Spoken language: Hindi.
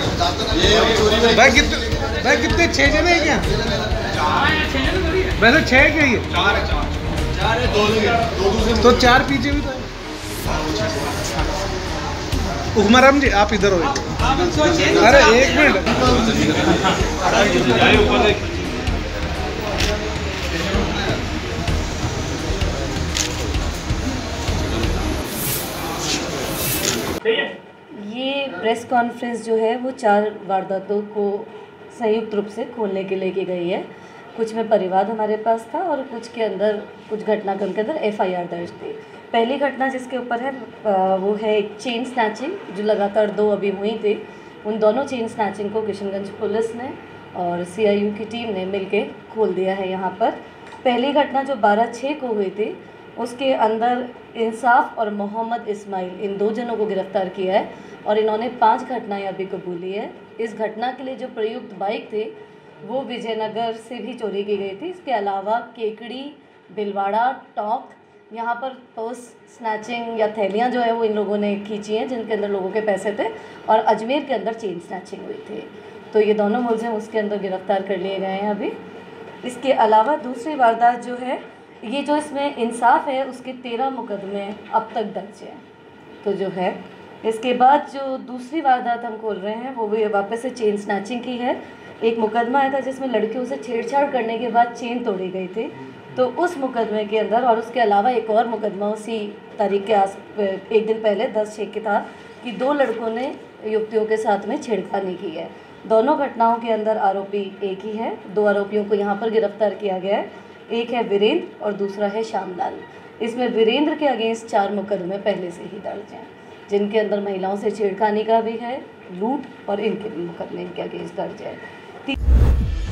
भाई कितने 6 जने हैं क्या? वैसे 6 क्या ये? 4 है, 2 तो 4 पीछे भी तो है। उमराम जी आप इधर हो। अरे 1 मिनट। ये प्रेस कॉन्फ्रेंस जो है वो 4 वारदातों को संयुक्त रूप से खोलने के लेके गई है। कुछ में परिवाद हमारे पास था और कुछ के अंदर कुछ घटनाक्रम के अंदर FIR दर्ज थी। पहली घटना जिसके ऊपर है वो है एक चेन स्नैचिंग जो लगातार 2 अभी हुई थी। उन दोनों चेन स्नैचिंग को किशनगंज पुलिस ने और CIU की टीम ने मिलके खोल दिया है यहाँ पर। पहली घटना जो 12/6 को हुई थी उसके अंदर इंसाफ और मोहम्मद इस्माइल इन 2 जनों को गिरफ्तार किया है और इन्होंने 5 घटनाएं अभी कबूली है। इस घटना के लिए जो प्रयुक्त बाइक थी वो विजयनगर से भी चोरी की गई थी। इसके अलावा केकड़ी, भिलवाड़ा, टोंक यहाँ पर पर्स स्नैचिंग या थैलियाँ जो है वो इन लोगों ने खींची हैं जिनके अंदर लोगों के पैसे थे और अजमेर के अंदर चेन स्नैचिंग हुई थी। तो ये दोनों मुलजिम उसके अंदर गिरफ्तार कर लिए गए हैं अभी। इसके अलावा दूसरी वारदात जो है ये जो इसमें इंसाफ है उसके 13 मुकदमे अब तक दर्ज हैं। तो जो है इसके बाद जो दूसरी वारदात हम खोल रहे हैं वो भी वापस से चेन स्नैचिंग की है। एक मुकदमा आया था जिसमें लड़कियों से छेड़छाड़ करने के बाद चेन तोड़ी गई थी। तो उस मुकदमे के अंदर और उसके अलावा एक और मुकदमा उसी तारीख के एक दिन पहले 10/6 के था कि 2 लड़कों ने युवतियों के साथ में छेड़खानी की है। दोनों घटनाओं के अंदर आरोपी एक ही है। 2 आरोपियों को यहाँ पर गिरफ्तार किया गया है। एक है वीरेंद्र और दूसरा है श्यामलाल। इसमें वीरेंद्र के अगेंस्ट 4 मुकदमे पहले से ही दर्ज हैं जिनके अंदर महिलाओं से छेड़खानी का भी है, लूट और इनके भी मुकदमे इनके अगेंस्ट दर्ज है।